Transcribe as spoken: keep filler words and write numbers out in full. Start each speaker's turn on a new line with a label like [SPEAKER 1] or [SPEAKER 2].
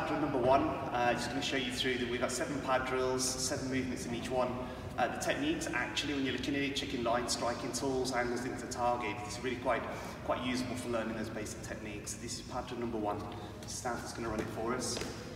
[SPEAKER 1] drill number one. Uh, just going to show you through that we've got seven pad drills, seven movements in each one. Uh, the techniques actually, when you're looking at it, checking lines, striking tools, angles into target, it's really quite quite usable for learning those basic techniques. This is pad drill number one. Stan's going to run it for us.